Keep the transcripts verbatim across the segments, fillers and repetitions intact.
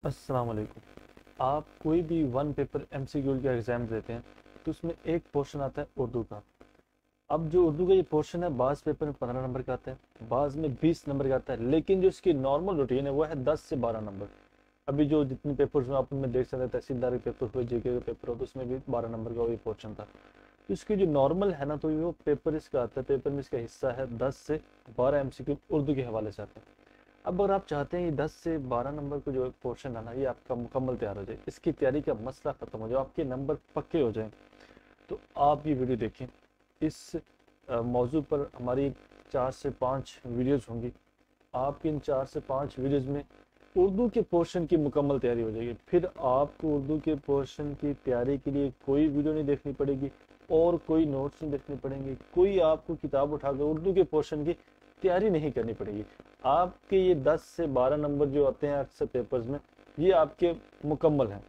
अस्सलाम वालेकुम। आप कोई भी वन पेपर एमसीक्यू का एग्ज़ाम देते हैं तो उसमें एक पोर्शन आता है उर्दू का। अब जो उर्दू का ये पोर्शन है, बाज़ पेपर में पंद्रह नंबर का आता है, बाज़ में बीस नंबर का आता है, लेकिन जो इसकी नॉर्मल रूटीन है वो है दस से बारह नंबर। अभी जो जितने पेपर्स में आप उनमें देख सकते हैं, तहसीलदार के पेपर हुए, जेके के पेपर हो, तो उसमें भी बारह नंबर का वही पोर्शन था। तो इसकी जो नॉर्मल है ना, तो वो पेपर इसका आता है, पेपर में इसका हिस्सा है दस से बारह एमसीक्यू उर्दू के हवाले से आता है। अब अगर आप चाहते हैं ये दस से बारह नंबर का जो पोर्शन है ना, ये आपका मुकम्मल तैयार हो जाए, इसकी तैयारी का मसला ख़त्म हो जाए, आपके नंबर पक्के हो जाए, तो आप ये वीडियो देखें। इस अ, मौजू पर हमारी चार से पाँच वीडियोज़ होंगी। आपकी इन चार से पाँच वीडियोज़ में उर्दू के पोर्शन की मुकम्मल तैयारी हो जाएगी। फिर आपको उर्दू के पोर्शन की तैयारी के लिए कोई वीडियो नहीं देखनी पड़ेगी और कोई नोट्स नहीं देखने पड़ेंगे, कोई आपको किताब उठाकर उर्दू के पोर्शन की तैयारी नहीं करनी पड़ेगी। आपके ये दस से बारह नंबर जो आते हैं अक्सर पेपर्स में, ये आपके मुकम्मल हैं।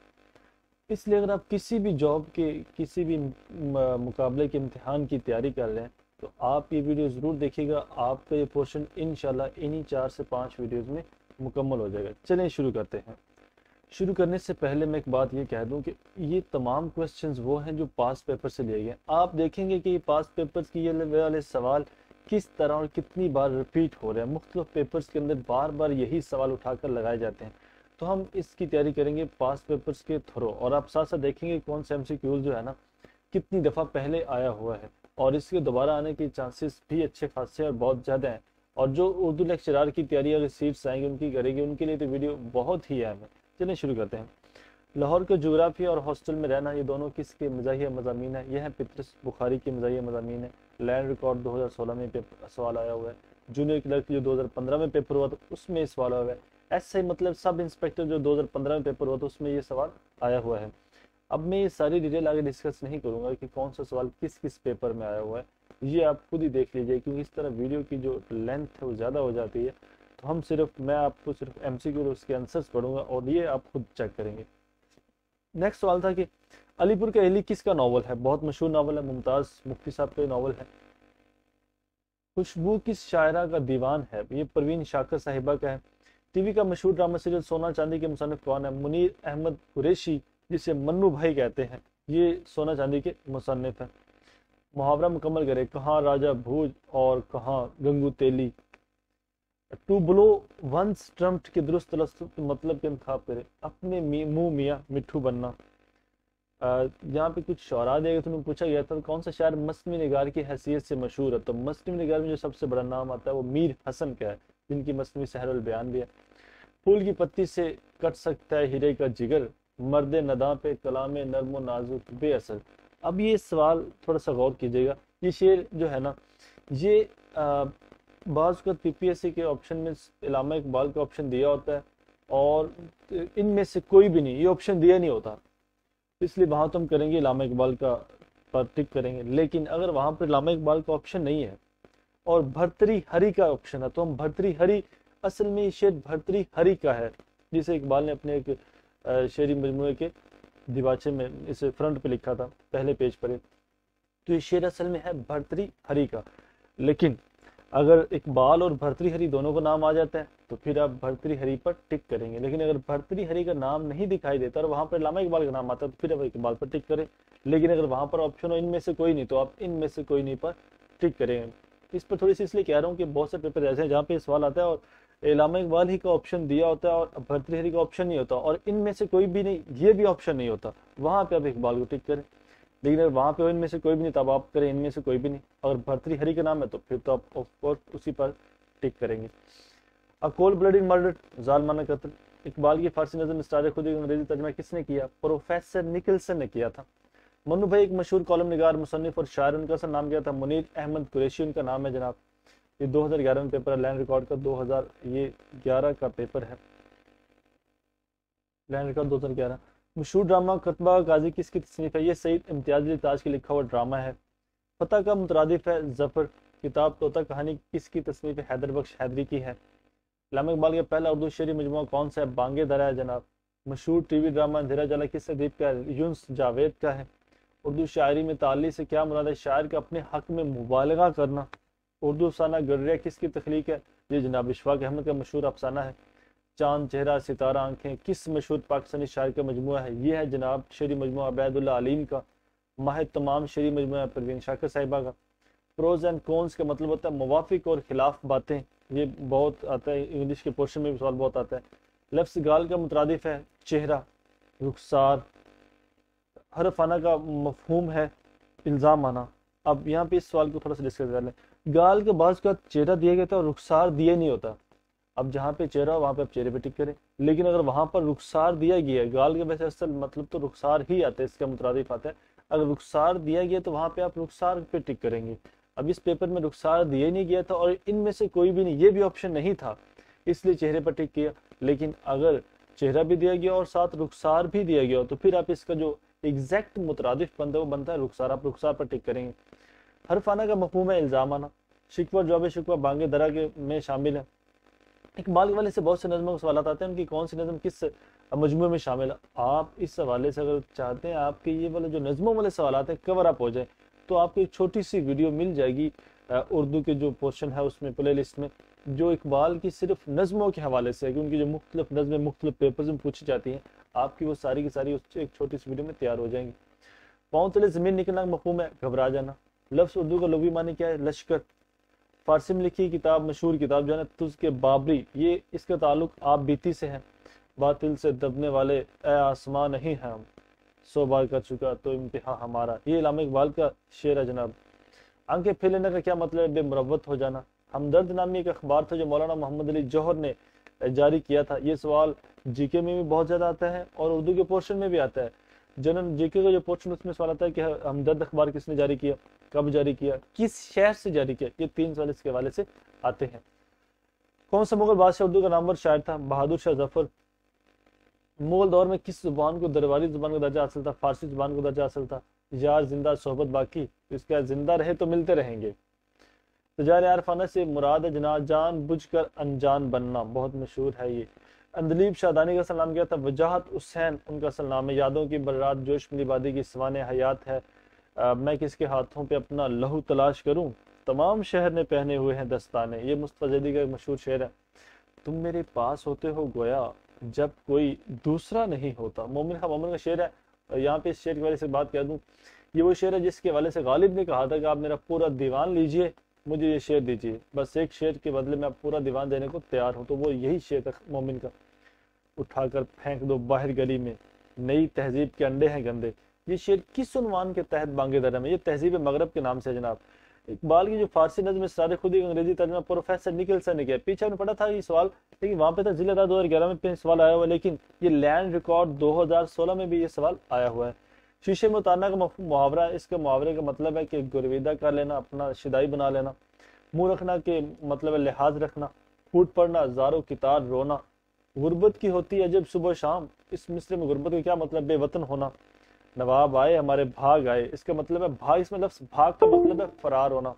इसलिए अगर आप किसी भी जॉब के, किसी भी म- मुकाबले के इम्तिहान की तैयारी कर रहे हैं, तो आप ये वीडियो ज़रूर देखिएगा। आपका ये पोर्शन इंशाल्लाह इन्हीं चार से पाँच वीडियोज़ में मुकम्मल हो जाएगा। चलें शुरू करते हैं। शुरू करने से पहले मैं एक बात ये कह दूं कि ये तमाम क्वेश्चंस वो हैं जो पास पेपर से लिए गए। आप देखेंगे कि ये पास पेपर्स की ये वाले सवाल किस तरह और कितनी बार रिपीट हो रहे हैं। मुख्तलिफ पेपर्स के अंदर बार बार यही सवाल उठाकर लगाए जाते हैं। तो हम इसकी तैयारी करेंगे पास पेपर्स के थ्रू, और आप साथ साथ देखेंगे कौन से एमसीक्यूज जो है ना कितनी दफ़ा पहले आया हुआ है, और इसके दोबारा आने के चांसेस भी अच्छे खासे और बहुत ज़्यादा हैं। और जो उर्दू लेक्चरार की तैयारी अगर सीट्स आएंगी उनकी करेंगे, उनके लिए तो वीडियो बहुत ही अहम है। चलिए शुरू करते हैं। लाहौर का जोग्राफिया और हॉस्टल में रहना, ये दोनों किसके मज़ाहिया मज़ामीन है? यह है पितरस बुखारी के मज़ाहिया मज़ामीन है। लैंड रिकॉर्ड दो हज़ार सोलह में पेपर सवाल आया हुआ है। जूनियर क्लर्क जो दो हज़ार पंद्रह में पेपर हुआ था उसमें ये सवाल आया हुआ है। ऐसे ही मतलब सब इंस्पेक्टर जो दो हज़ार पंद्रह में पेपर हुआ था उसमें ये सवाल आया हुआ है। अब मैं ये सारी डिटेल आगे डिस्कस नहीं करूंगा कि कौन सा सवाल किस किस पेपर में आया हुआ है, ये आप खुद ही देख लीजिए, क्योंकि इस तरह वीडियो की जो लेंथ है वो ज़्यादा हो जाती है। तो हम सिर्फ मैं आपको सिर्फ एमसीक्यू और उसके आंसर्स पढ़ूंगा और ये आप खुद चेक करेंगे। नेक्स्ट सवाल था कि अलीपुर का एली किसका नावल है? बहुत मशहूर नावल है, मुमताज़ मुफ्ती साहब का नावल है। खुशबू किस शायरा का दीवान है? ये परवीन शाकर साहिबा का है। टीवी का मशहूर ड्रामा सीरियल सोना चांदी के मुसन्निफ कौन है? मुनीर अहमद कुरैशी, जिसे मन्नू भाई कहते हैं, ये सोना चांदी के मुसन्निफ है। मुहावरा मुकम्मल करें। कहाँ राजा भोज और कहाँ Gangu Teli. To blow one's trumpet के दुरुस्त तलस्सुस मतलब के इंतखाब करें। अपने मुंह मियाँ मिट्ठू बनना। यहाँ पे कुछ शौरा देगा, तो पूछा गया था कौन सा शायर मस्नवी निगार की हैसियत से मशहूर है? तो मस्नवी निगार में जो सबसे बड़ा नाम आता है वो मीर हसन का है, जिनकी मस्नवी सहरुल बयान भी है। फूल की पत्ती से कट सकता है हीरे का जिगर, मर्द नदा पे कलाम नर्म नाजुक बेअसर। अब ये सवाल थोड़ा सा गौर कीजिएगा। ये शेर जो है ना, ये आ, बाज़ का पीपीएससी के ऑप्शन में इलामा इकबाल का ऑप्शन दिया होता है, और इनमें से कोई भी नहीं, ये ऑप्शन दिया नहीं होता, इसलिए वहां तो हम करेंगे इलामा इकबाल का पर टिक करेंगे। लेकिन अगर वहां पर इलामा इकबाल का ऑप्शन नहीं है और भर्तरी हरी का ऑप्शन है, तो हम भर्तरी हरी, असल में ये शेर भर्तरी हरी का है, जिसे इकबाल ने अपने एक शेरी मजमूए के दिबाचे में इसे फ्रंट पे लिखा था, पहले पेज पर। तो ये शेर असल में है भर्तरी हरी का। लेकिन अगर इकबाल और भर्तरी हरी दोनों का नाम आ जाता है तो फिर आप भर्तरी हरी पर टिक करेंगे। लेकिन अगर भर्तरी हरी का नाम नहीं दिखाई देता और वहां पर इल्लामा इकबाल का नाम आता है तो फिर आप इकबाल पर टिक करें। लेकिन अगर वहां पर ऑप्शन हो इनमें से कोई नहीं, तो आप इनमें से कोई नहीं पर टिक करेंगे। इस पर थोड़ी सी इसलिए कह रहा हूँ कि बहुत से पेपर ऐसे हैं जहाँ पे सवाल आता है और इल्लामा इकबाल ही का ऑप्शन दिया होता है और भर्तरी हरी का ऑप्शन नहीं होता, और इनमें से कोई भी नहीं, ये भी ऑप्शन नहीं होता, वहां पे आप इकबाल को टिक करें। लेकिन अगर वहां पे इनमें से कोई भी नहीं, तब आप करें इनमें से कोई भी नहीं। अगर भर्तरी हरी का नाम है तो फिर तो आप ऑफकोर्स उसी पर टिक करेंगे। अ कोल्ड ब्लडेड मर्डर, जालमाना कत्ल, इकबाल की फारसी नज़म स्टार खुद अंग्रेजी तर्जमा किसने किया? प्रोफेसर निकलसन ने किया था। मन्नू भाई एक मशहूर कॉलम निगार, मुसन्निफ और शायर, उनका सा नाम क्या था? मुनीर अहमद कुरैशी उनका नाम है जनाब। ये दो हज़ार ग्यारह में पेपर है, लैंड रिकॉर्ड का दो हज़ार ये ग्यारह का पेपर है, लैंड रिकॉर्ड दो हज़ार ग्यारह। मशहूर ड्रामा कतबा गाजी किसकी तसनीफ है? ये सईद इम्तियाज अली ताज के लिखा हुआ ड्रामा है। फतह का मुतरादिफ है जफर। किताब तोता कहानी किसकी तसनीफ है? हैदर बख्श हैदरी की है। इल्लामा इकबाल का पहला उर्दू शेरी मजमूआ कौन सा है? बांगे दरा है जनाब। मशहूर टीवी ड्रामा अंधेरा जला किस अदीब का है? यूनुस जावेद का है। उर्दू शायरी में ताली से क्या मुराद है? शायर का अपने हक में मुबालगा करना। उर्दू अफसाना गडरिया किसकी तख्लीक है? ये जनाब इशफाक अहमद का मशहूर अफसाना है। चांद चेहरा सितारा आंखें किस मशहूर पाकिस्तानी शायर का मजमूआ है? ये है जनाब शेरी मजमूआ अबैदुल्लाह अलीम का। माह तमाम शेरी मजमूआ परवीन शाकिर साहिबा का। प्रोज एंड कॉन्स का मतलब होता है मुवाफिक और खिलाफ बातें, ये बहुत आता है, इंग्लिश के पोर्शन में भी सवाल बहुत आता है। लफ्ज़ गाल का मुतरादिफ है चेहरा, रुखसार। हरफ आना का मफहूम है इल्ज़ाम आना। अब यहाँ पे इस सवाल को थोड़ा सा डिस्कस कर लें। गाल के बाद का चेहरा दिया गया था और रुखसार दिया नहीं होता। अब जहाँ पे चेहरा हो वहाँ पे आप चेहरे पे टिक करें, लेकिन अगर वहाँ पर रुखसार दिया गया है, गाल के वैसे असल मतलब तो रुखसार ही आता है, इसका मुतरादिफ आता है। अगर रुखसार दिया गया तो वहाँ पे आप रुखसार पे टिक करेंगे। अब इस पेपर में रुखसार दिया नहीं गया था और इनमें से कोई भी नहीं, ये भी ऑप्शन नहीं था, इसलिए चेहरे पर टिक किया। लेकिन अगर चेहरा भी दिया गया और साथ रुखसार भी दिया गया हो तो फिर आप इसका जो एग्जैक्ट मुतरादिफ बनता है वो बनता है रुखसार, आप रुखसार पर टिक करेंगे। हरफाना का मफहूम है इल्ज़ाम आना। शिकवा जवाब शिकवा बांगे दरा के में शामिल है। इकबाल के वाले से बहुत से नज़मों के सवाल आते हैं, उनकी कौन सी नज़म किस मजमूए में शामिल है। आप इस हवाले से अगर चाहते हैं आपके ये वाले जो नज़मों वाले सवाल आते हैं कवर अप हो जाए तो आपको एक छोटी सी वीडियो मिल जाएगी उर्दू के जो पोर्शन है उसमें प्ले लिस्ट में, जो इकबाल की सिर्फ नज़मों के हवाले से है कि उनकी जो मुख्तलिफ नज़में मुख्तलिफ पेपर्स में पूछी जाती हैं, आपकी वो सारी की सारी उस एक छोटी सी वीडियो में तैयार हो जाएंगी। पाँव तले ज़मीन निकलना का मफहूम है घबरा जाना। लफ्ज़ उर्दू का लुग़वी मानी क्या है? लश्कर। फारसी में लिखी किताब मशहूर किताब जो है तुझ के बाबरी, ये इसका ताल्लुक आप बीती से है। बातिल से दबने वाले ए आसमां नहीं है हम, सौ बार कर चुका तो इम्तिहा हमारा, ये इलामा इकबाल का शेर है जनाब। आंखें फिर लेने का क्या मतलब है? बेमुरव्वत हो जाना। हमदर्द नामी एक अखबार था जो मौलाना मोहम्मद अली जौहर ने जारी किया था। ये सवाल जीके में भी बहुत ज़्यादा आता है और उर्दू के पोर्शन में भी आता है। जनरल जीके का जो पोर्शन उसमें सवाल आता है कि हमदर्द अखबार किसने जारी किया, कब जारी किया, किस शहर से जारी किया, ये तीन सवाल इसके हवाले से आते हैं। कौन सा मुगल बादशाह उर्दू का नामवर शायर था? बहादुर शाह जफर। मुगल दौर में किस जुबान को दरबारी जुबान का दर्जा हासिल था? फारसी जुबान को दर्जा हासिल था। यार जिंदा सोहबत बाकी, इसका जिंदा रहे तो मिलते रहेंगे। तजार आरफाना से मुराद है जना जान बुझ कर अनजान बनना, बहुत मशहूर है ये। अंदलीब शादानी का असल नाम क्या था? वजाहत हुसैन उनका असल नाम है। यादों की बर्रात जोश मिली बादी की सवाने हयात है। आ, मैं किसके हाथों पे अपना लहू तलाश करूं, तमाम शहर ने पहने हुए हैं दस्ताने, ये मुस्तफा जैदी का एक मशहूर शेर है। तुम मेरे पास होते हो गोया जब कोई दूसरा नहीं होता, मोमिन खां मोमिन का शेर है। यहाँ पे इस शेर के बारे से बात कर दूं, ये वो शेर है जिसके हवाले से गालिब ने कहा था कि आप मेरा पूरा दीवान लीजिए, मुझे ये शेर दीजिए, बस एक शेर के बदले में आप पूरा दीवान देने को तैयार हो। तो वो यही शेर था मोमिन का। उठाकर फेंक दो बाहर गली में, नई तहजीब के अंडे हैं गंदे। ये शेर किस उन्वान के तहत बांगे दरा में? ये तहजीब मगरब के नाम से जनाब। इकबाल की जो फारसी नज़्म सारे खुद ही अंग्रेजी तर्जुमा प्रोफेसर निकलसन ने किया। पीछे हमने पढ़ा था ये सवाल, लेकिन वहाँ पे था जिले दो हज़ार ग्यारह में सवाल आया हुआ है, लेकिन ये लैंड रिकॉर्ड दो हज़ार सोलह में भी ये सवाल आया हुआ है। शीशे में उतारना का मुहावरा, इसके मुहावरे का मतलब है कि गुरविदा कर लेना, अपना शिदाई बना लेना। मुँह रखना के मतलब है लिहाज रखना। फूट पड़ना, ज़ारो कितार रोना। गुर्बत की होती है जब सुबह शाम, इस मिसरे में गुर्बत का क्या मतलब? बेवतन होना। नवाब आए हमारे भाग आए, इसका मतलब है भाग, इसमें लफ्ज़ भाग का मतलब है फरार होना।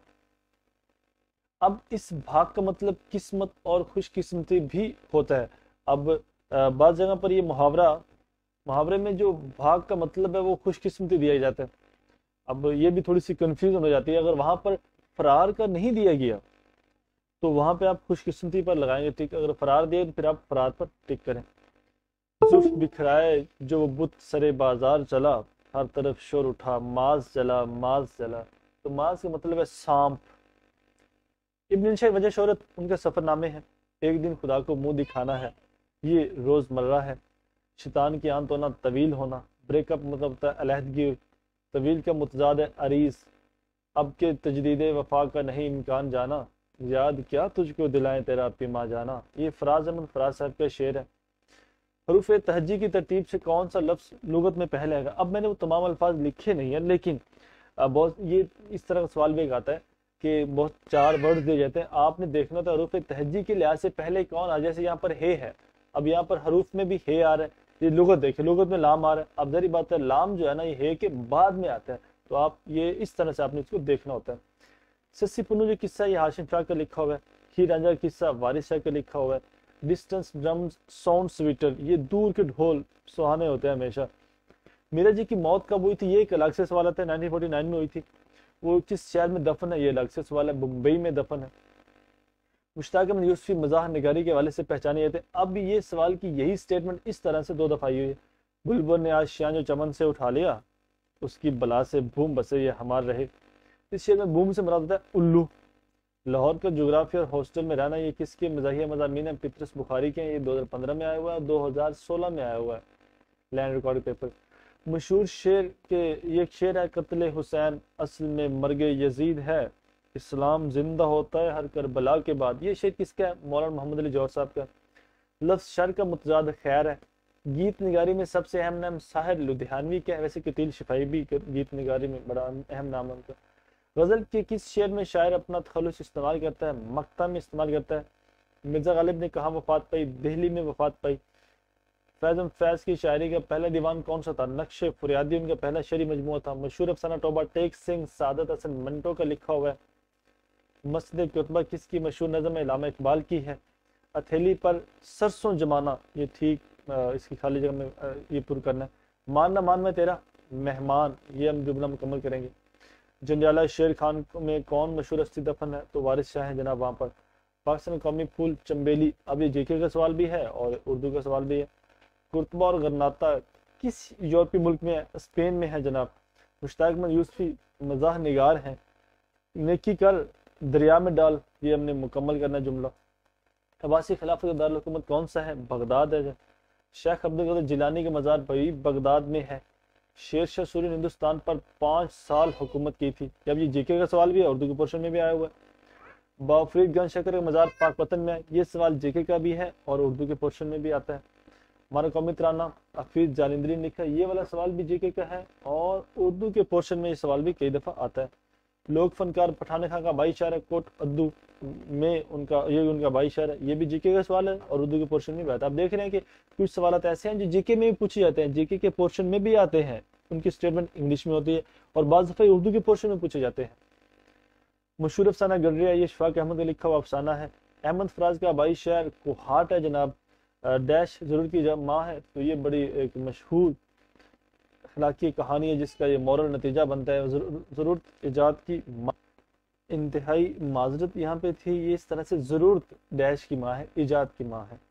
अब इस भाग का मतलब किस्मत और खुशकिस्मती भी होता है। अब बात जगह पर ये मुहावरा, मुहावरे में जो भाग का मतलब है वो खुशकिस्मती दिया जाता है। अब ये भी थोड़ी सी कंफ्यूजन हो जाती है, अगर वहां पर फरार का नहीं दिया गया तो वहां पे आप खुशकिस्मती पर लगाएंगे टिक, अगर फरार दिए तो फिर आप फरार पर टिक करें। जुल्फ बिखराए जो बुत सरे बाजार चला, हर तरफ शोर उठा, माज जला माज जला। तो माज का मतलब है सांप। इब्न शेख वजह शोहरत उनके सफरनामे हैं। एक दिन खुदा को मुंह दिखाना है, ये रोजमर्रा है। शैतान की आंत होना, तवील होना। ब्रेकअप मतलब होता है अलहदगी। तवील का मुतजाद है अरीज। अब के तजदीद वफा का नहीं इम्कान जाना, याद क्या तुझको दिलाएं तेरा पीमा जाना। ये फराज अहमद फराज साहब का शेर है। हरूफ तहजी की तरतीब से कौन सा लफ्ज़ लुगत में पहले आएगा? अब मैंने वो तमाम अल्फाज लिखे नहीं है, लेकिन बहुत ये इस तरह का सवाल भी आता है कि बहुत चार वर्ड दिए जाते हैं, आपने देखना था हरूफ तहजी के लिहाज से पहले कौन आ। जैसे यहाँ पर हे है, अब यहाँ पर हरूफ में भी हे आ रहा है, ये लुगत देखिए, लुगत में लाम आ रहा है। अब जरी बात है लाम जो है ना ये हे के बाद में आता है, तो आप ये इस तरह से आपने इसको देखना होता है। सस्सी पुन्नू जो किस्सा ये हाशिम शाह का लिखा हुआ है। हीर रांझा का किस्सा वारिस शाह का लिखा हुआ है। डिस्टेंस ड्रम्स साउंड स्वीटर, ये दूर के ढोल सुहाने होते हैं हमेशा। मीरा जी की मौत कब हुई थी? ये एक अलग से सवाल आता है, नाइनटीन फोर्टी नाइन में हुई थी। वो किस शहर में दफन है? ये अलग से सवाल है, मुंबई में दफन है। मुश्ताक अहमद यूसुफी मज़ाह निगारी के हवाले से पहचाने जाते हैं। अब ये सवाल की यही स्टेटमेंट इस तरह से दो दफ़ा आई हुई है, बुलबुल ने आज शान जो चमन से उठा लिया, उसकी बला से भूम बसे ये हमार रहे। इस शेर में भूम से मुराद होता है उल्लू। लाहौर का जोग्राफी और हॉस्टल में रहना ये किसके मज़ाहिया मज़ामीन है? पितरस बुखारी के हैं। ये दो हज़ार पंद्रह में आया हुआ है, दो हज़ार सोलह में आया हुआ है लैंड रिकॉर्ड पेपर। मशहूर शेर के ये एक शेर है, कत्ल हुसैन असल में मर्गे यजीद है, इस्लाम जिंदा होता है हर करबला के बाद। ये शेर किसका है? मौलाना मोहम्मद अली जौहर साहब का। लफ्ज़ शर का मुतजाद खैर है। गीत निगारी में सबसे अहम नाम साहिर लुधियानवी का है। वैसे कतील शिफाई भी गीत निगारी में बड़ा अहम नाम है उनका। गज़ल के किस शेर में शायर अपना तखल्लुस इस्तेमाल करता है? मक्ता में इस्तेमाल करता है। मिर्ज़ा गालिब ने कहाँ वफात पाई? दिल्ली में वफात पाई। फैज़म फैज़ की शायरी का पहला दीवान कौन सा था? नक्शे फरियादी उनका पहला शेरी मजमूआ था। मशहूर अफसाना तौबा टेक सिंह सादत हसन मंटो का लिखा हुआ है। मस्जिद कुतबा किसकी मशहूर नज़म है? इलामा इकबाल की है। हथेली पर सरसों जमाना, ये ठीक इसकी खाली जगह में ये पुर करना है। मानना मान में तेरा मेहमान, ये हम जुमला मुकम्मल करेंगे। जंजाला शेर खान में कौन मशहूर हस्ती दफन है? तो वारिस शाह हैं जनाब वहाँ पर। पाकिस्तान कौमी फूल चंबेली, अब ये जेके का सवाल भी है और उर्दू का सवाल भी है। कुर्तबा और गरनाता किस यूरोपीय मुल्क में है? स्पेन में है जनाब। मुश्ताक अहमद यूसुफी मज़ाह निगार हैं। नेकी कर दरिया में डाल, ये हमने मुकम्मल करना जुमला। अब्बासी खिलाफत का दारुल हुकूमत कौन सा है? बगदाद है। शेख अब्दुल कदर जिलानी का मज़ार भी बगदाद में है। शेर शाह सूरी ने हिंदुस्तान पर पाँच साल हुकूमत की थी। अब ये जीके का सवाल भी है, उर्दू के पोर्शन में भी आया हुआ है। बाफरीद गंज शकर का मज़ार पाकपतन में है। ये सवाल जीके का भी है और उर्दू के पोर्शन में भी आता है। हमारा कौमी तराना हफीज जालिंदरी ने लिखा, ये वाला सवाल भी जीके का है और उर्दू के पोर्शन में ये सवाल भी कई दफ़ा आता है। लोक फनकार पठान खां का भाई शायर है। कोट अद्दू में उनका ये उनका भाई शायर है। ये भी जीके का सवाल है और उर्दू के पोर्शन में भी आता है। आप देख रहे हैं कि कुछ सवाल ऐसे हैं जो जीके में भी पूछे जाते हैं, जीके के पोर्शन में भी आते हैं, उनकी स्टेटमेंट इंग्लिश में होती है और बाज़ दफ़ा उर्दू के पोर्शन में पूछे जाते हैं। मशहूर अफसाना गडरिया, ये शफाक अहमद का लिखा हुआ अफसाना है। अहमद फराज का भाई शायर कुहाट है जनाब। डैश जरूर की जब माँ है, तो ये बड़ी एक मशहूर अखलाकी कहानी है जिसका ये मॉरल नतीजा बनता है। ज़रूरत इजाद की इंतहाई माजरत यहाँ पे थी, ये इस तरह से ज़रूरत डैश की माँ है, इजाद की माँ है।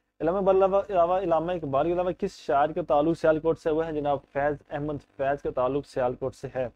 अलावा इलामा इकबाल के अलावा किस शायर का ताल्लुक सियालकोट से हुआ है जनाब? फैज़ अहमद फैज़ का ताल्लुक सियालकोट से है।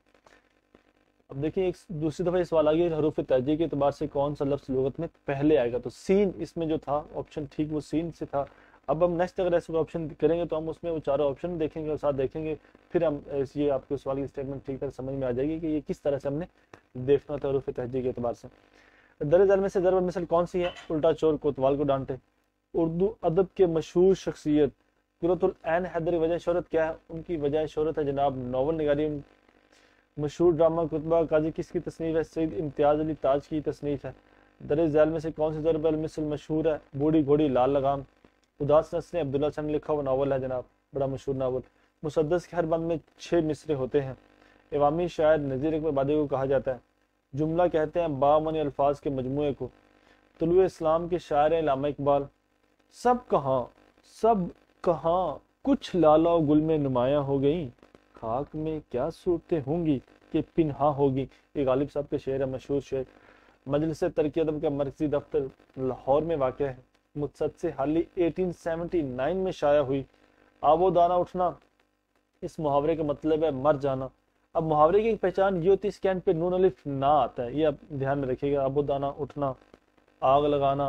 अब देखिए एक दूसरी दफ़ा ये सवाल आ गया, हरूफ तहजी के अतबार से कौन सा लफ्ज़ लुगत में पहले आएगा? तो सीन इसमें जो था ऑप्शन ठीक वो सीन से था। अब हम नेक्स्ट अगर ऐसे ऑप्शन करेंगे तो हम उसमें वो चारों ऑप्शन देखेंगे और साथ देखेंगे, फिर हम ये आपके सवाल की स्टेटमेंट ठीक तरह समझ में आ जाएगी कि ये किस तरह से हमने देखना था हरूफ तहजी के अतबार से। दर ज़ल में से ज़रब मिसल कौन सी है? उल्टा चोर कोतवाल को डांटे। उर्दू अदब के मशहूर शख्सियत कुरतुल ऐन हैदरी वजह शोहरत क्या है? उनकी वजह शोहरत है जनाब नावल निगारी। मशहूर ड्रामा कुतबा काजी किसकी तसनीफ है? सईद इम्तियाज अली ताज की तसनीफ है। दर ज़ैल में से कौन सी ज़रब मिसल मशहूर है? बूढ़ी घोड़ी लाल लगाम। उदास नस्ल अब्दुल्ला सन लिखा हुआ नावल है जनाब, बड़ा मशहूर नावल। मुसद्दस के हर बंद में छः मिसरे होते हैं। इमामी शायर नज़ीर इकबाल बादी को कहा जाता है। जुमला कहते हैं बामनी अल्फाज के मजमूए को। तुलुए इस्लाम के शायर इलामा इकबाल। सब कहाँ सब कहाँ कुछ लाला और गुल में नुमायां हो गई, खाक में क्या सूरतें होंगी कि पिन्हा होगी। ये गालिब साहब के शेर है, मशहूर शेर। मजलिस तरक्की अदब का मरकजी दफ्तर लाहौर में वाक़ है। मुत्सद से हाली अठारह सौ उन्यासी में शाया हुई। आबो दाना उठना, इस मुहावरे का मतलब है मर जाना। अब मुहावरे की पहचान ये होती है इसके एंड पे नून अलिफ ना आता है, ये आप ध्यान में रखिएगा। आबो दाना उठना, आग लगाना,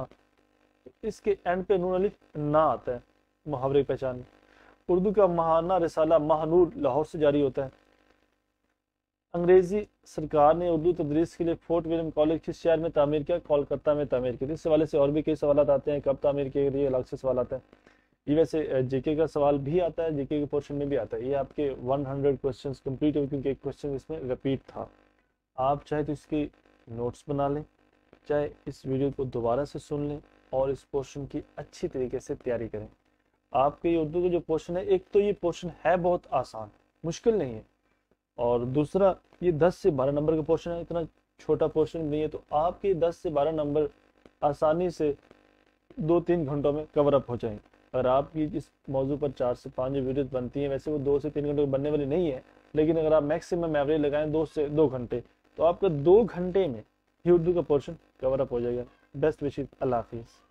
इसके एंड पे नून अलिफ ना आता है मुहावरे की पहचान। उर्दू का महाना रिसाला महानूर लाहौर से जारी होता है। अंग्रेजी सरकार ने उर्दू तदरीस के लिए फोर्ट विलियम कॉलेज किस शहर में तामीर किया? कोलकाता में तामीर किया। इस हवाले से और भी कई सवाल आते हैं, कब तामीर किए गए, अलग से सवाल आता है। ये वैसे जीके का सवाल भी आता है, जीके के पोर्शन में भी आता है। ये आपके सौ क्वेश्चंस कंप्लीट हुए क्योंकि एक क्वेश्चन इसमें रिपीट था। आप चाहे तो इसकी नोट्स बना लें, चाहे इस वीडियो को दोबारा से सुन लें और इस पोर्शन की अच्छी तरीके से तैयारी करें। आपके ये उर्दू का जो पोर्शन है, एक तो ये पोर्शन है बहुत आसान, मुश्किल नहीं है, और दूसरा ये दस से बारह नंबर का पोर्शन है, इतना छोटा पोर्शन नहीं है। तो आपके दस से बारह नंबर आसानी से दो तीन घंटों में कवर अप हो जाएंगे। अगर आपकी इस मौजू पर चार से पाँच वीडियोस बनती हैं, वैसे वो दो से तीन घंटे बनने वाली नहीं है, लेकिन अगर आप मैक्सिमम एवरेज लगाएं दो से दो घंटे, तो आपका दो घंटे में ये उर्दू का पोर्शन कवर अप हो जाएगा। बेस्ट विशेस, अल्लाह हाफिज़।